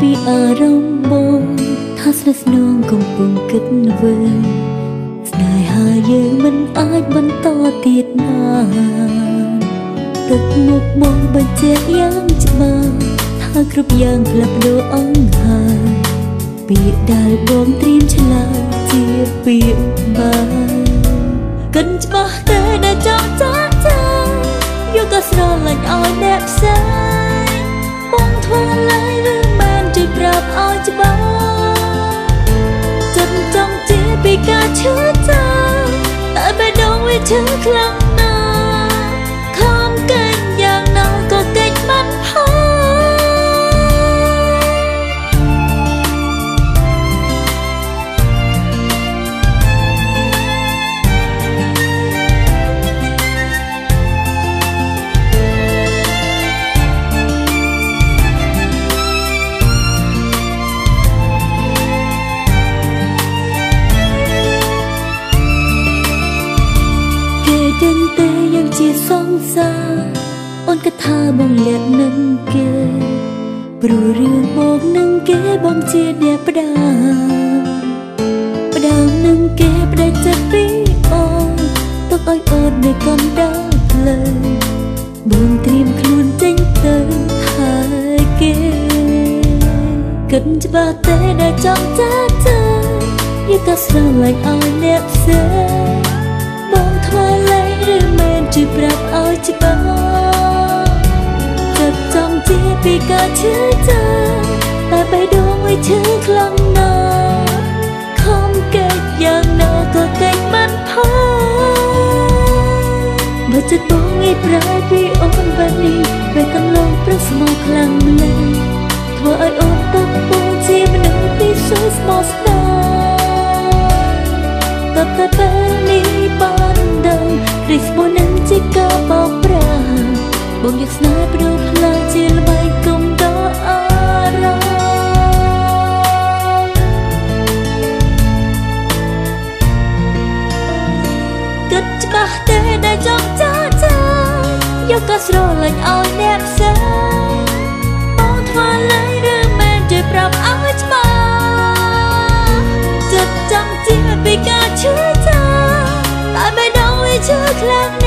ពីអារម្មណ៍បងថាស្នេហ៍ស្នងកំពុងគិតវើស្នេហាយើងមិនអាចបន្តទៀតបានទឹកមុខមកបញ្ជាក់យ៉ាងច្បាស់ថាគ្រប់យ៉ាងផ្លាស់ប្ដូរអង្ហើយពាក្យដែលបងត្រៀមឆ្លើយជាពាក្យបានកិនច្បាស់តែដែលចង់ចាចាយកក៏ស្រឡាញ់ឲ្យអ្នកផ្សេងបងធ្វើឡើយឬមិនជួយប្រាប់ឲ្យច្បាស់ចិត្តចង់ជាពីការឈឺចាតែបេះដូងវាឈឺខ្លាំងណាស់ខំកេងយ៉ាងណាក៏កេងមិនហើយដឹងទេយ៉ាងជាសង្សារអូនគិតថាបងលាក់នឹងគេព្រោះរឿងបងនឹងគេបងជាអ្នកផ្ដាំនឹងគេផ្ដាច់ចិត្តពីអូនទុកឲ្យអូននៅកណ្ដាលផ្លូវបងត្រៀមខ្លួនចេញទៅហើយគេគិតច្បាស់ទេដែលចង់ចាចាយកក៏ស្រឡាញ់ឲ្យអ្នកផ្សេងបងធ្វើឡើយឬមិនជួយប្រាប់ឲ្យច្បាស់ចិត្តចង់ជាពីការឈឺចាតែបេះដូងវាឈឺខ្លាំងណាស់ខំកេងយ៉ាងណាក៏កេងមិនហើយបើចិត្តបងងាយប្រែពីអូនបែបនេះពេលកន្លងព្រឹកស្មោះខ្លាំងម្ល៉េះធ្វើឲ្យអូនទឹកបងជាមនុស្សទីសួរស្មោះស្នេហ៍តែពេលនេះបានដឹងរីស្មោះនឹងជាការបោកប្រាស់បងយកស្នេហ៍បដូរផ្លាស់ជាល្បែងគុំដល់អារម្មណ៍គិតច្បាស់ទេដែលចង់ចាចាយកក៏ស្រឡាញ់ឲ្យអ្នកផ្សេងបងធ្វើឡើយឬមិនជួយប្រាប់ឲ្យច្បាស់ចិត្តចង់ជាពីការឈឺចាតែបេះដូងវាឈឺខ្លាំង